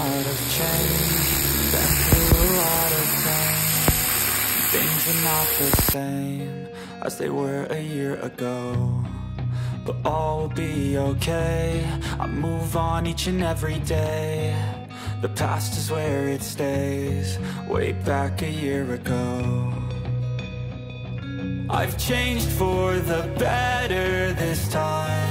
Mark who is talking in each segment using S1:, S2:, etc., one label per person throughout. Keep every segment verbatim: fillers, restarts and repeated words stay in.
S1: lot of change, been through a lot of pain. Things are not the same as they were a year ago, but all will be okay. I move on each and every day. The past is where it stays, way back a year ago. I've changed for the better this time.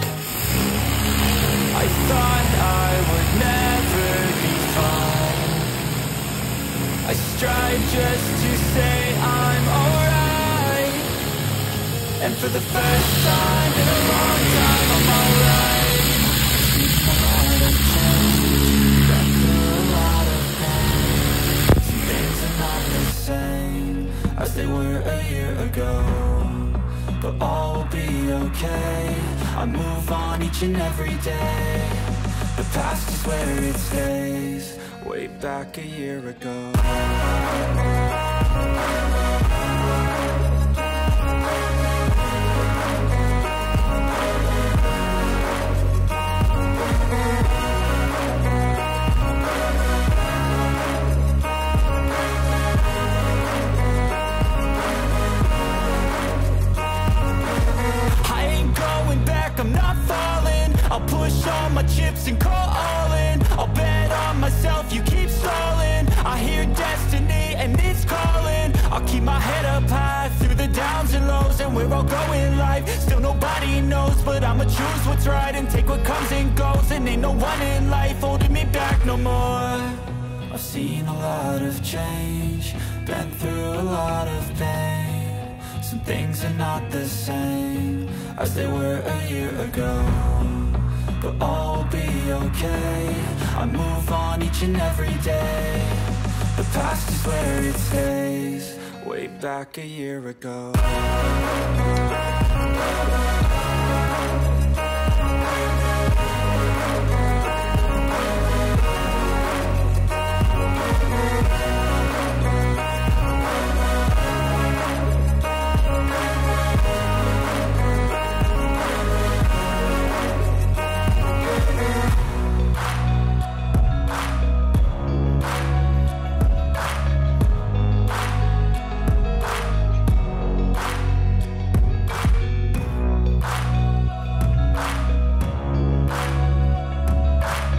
S1: I thought I would never be fine. I strive just to say I'm alright, and for the first time in a long time I'm alright. A lot of change, been through a lot of pain. Some things are not the same as they were a year ago, but all will be okay. I move on each and every day. The past is where it stays, way back a year ago. I'll push all my chips and call all in. I'll bet on myself, you keep stalling. I hear destiny and it's calling. I'll keep my head up high through the downs and lows, and where I'll go in life, still nobody knows. But I'ma choose what's right and take what comes and goes, and ain't no one in life holding me back no more. I've seen a lot of change, been through a lot of pain. Some things are not the same as they were a year ago, but all will be okay. I move on each and every day. The past is where it stays, way back a year ago.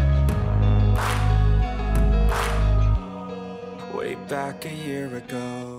S1: Back a year ago.